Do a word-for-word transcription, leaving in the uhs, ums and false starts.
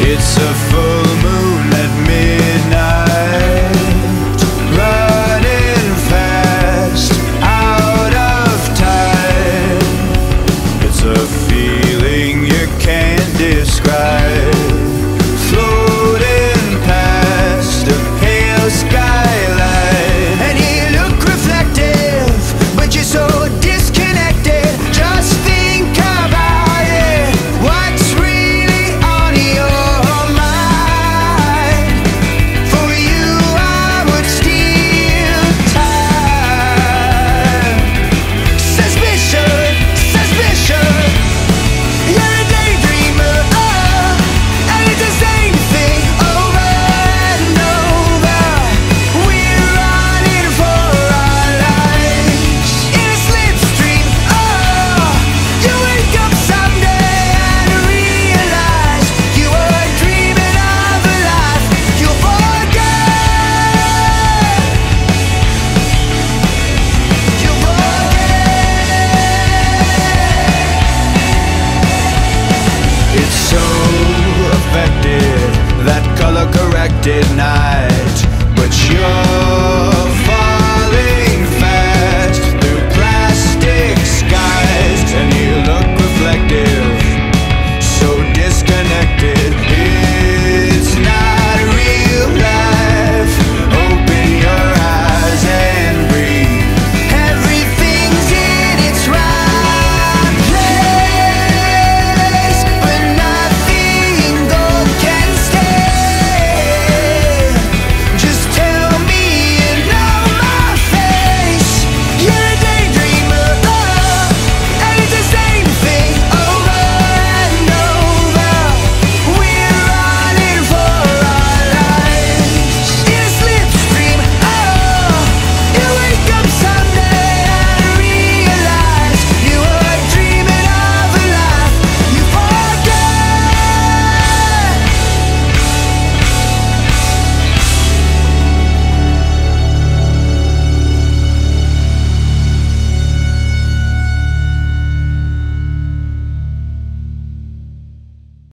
It's a full moon at midnight, running fast, out of time. It's a feeling you can't describe, floating past a pale skyline. And you look reflective, but you're so disconnected. Just think about it, what's really on your mind. For you I would steal time. Suspicion, suspicion, you're a daydreamer, oh, and it's the same thing over and over. We're running for our lives in a slipstream, oh. You wake up someday and realize you were dreaming of a life you forget. You forget. It's so affected, that color corrected now.